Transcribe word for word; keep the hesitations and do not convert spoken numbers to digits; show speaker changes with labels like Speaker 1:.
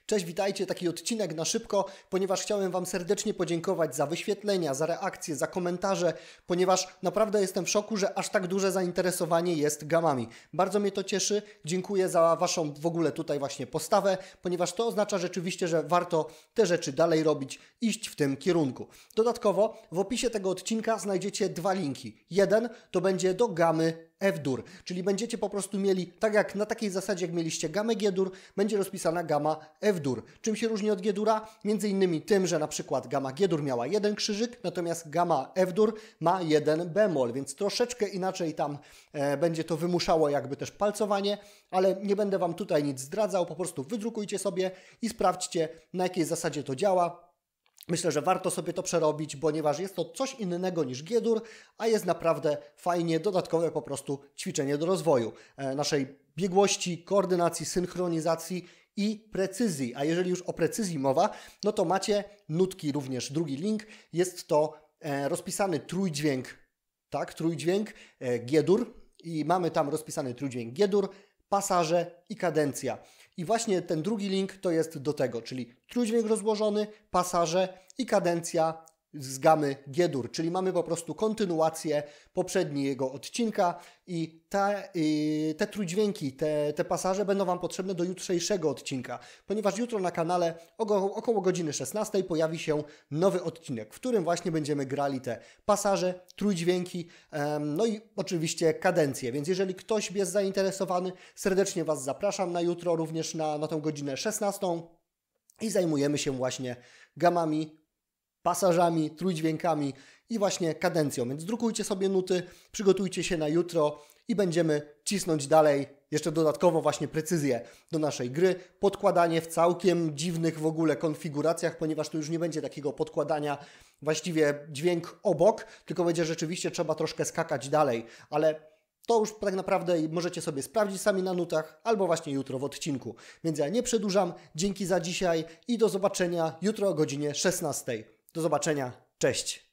Speaker 1: Cześć, witajcie, taki odcinek na szybko, ponieważ chciałem Wam serdecznie podziękować za wyświetlenia, za reakcje, za komentarze, ponieważ naprawdę jestem w szoku, że aż tak duże zainteresowanie jest gamami. Bardzo mnie to cieszy, dziękuję za Waszą w ogóle tutaj właśnie postawę, ponieważ to oznacza rzeczywiście, że warto te rzeczy dalej robić, iść w tym kierunku. Dodatkowo w opisie tego odcinka znajdziecie dwa linki. Jeden to będzie do gamy F-dur, czyli będziecie po prostu mieli, tak jak na takiej zasadzie jak mieliście gamę G-dur, będzie rozpisana gama F-dur. Czym się różni od G-dura? Między innymi tym, że na przykład gama G-dur miała jeden krzyżyk, natomiast gama F-dur ma jeden bemol, więc troszeczkę inaczej tam e, będzie to wymuszało jakby też palcowanie, ale nie będę Wam tutaj nic zdradzał, po prostu wydrukujcie sobie i sprawdźcie, na jakiej zasadzie to działa. Myślę, że warto sobie to przerobić, ponieważ jest to coś innego niż G-dur, a jest naprawdę fajnie dodatkowe po prostu ćwiczenie do rozwoju e, naszej biegłości, koordynacji, synchronizacji i precyzji. A jeżeli już o precyzji mowa, no to macie nutki, również drugi link. Jest to e, rozpisany trójdźwięk, tak, trójdźwięk e, G-dur i mamy tam rozpisany trójdźwięk G-dur, pasaże i kadencja. I właśnie ten drugi link to jest do tego, czyli trójdźwięk rozłożony, pasaże i kadencja z gamy G-dur, czyli mamy po prostu kontynuację poprzedniego odcinka i te, yy, te trójdźwięki, te, te pasaże będą Wam potrzebne do jutrzejszego odcinka, ponieważ jutro na kanale około, około godziny szesnastej pojawi się nowy odcinek, w którym właśnie będziemy grali te pasaże, trójdźwięki, yy, no i oczywiście kadencje, więc jeżeli ktoś jest zainteresowany, serdecznie Was zapraszam na jutro, również na, na tę godzinę szesnastą i zajmujemy się właśnie gamami, pasażami, trójdźwiękami i właśnie kadencją. Więc drukujcie sobie nuty, przygotujcie się na jutro i będziemy cisnąć dalej. Jeszcze dodatkowo właśnie precyzję do naszej gry. Podkładanie w całkiem dziwnych w ogóle konfiguracjach, ponieważ tu już nie będzie takiego podkładania właściwie dźwięk obok, tylko będzie rzeczywiście trzeba troszkę skakać dalej, ale to już tak naprawdę możecie sobie sprawdzić sami na nutach albo właśnie jutro w odcinku. Więc ja nie przedłużam. Dzięki za dzisiaj i do zobaczenia jutro o godzinie szesnastej. Do zobaczenia. Cześć.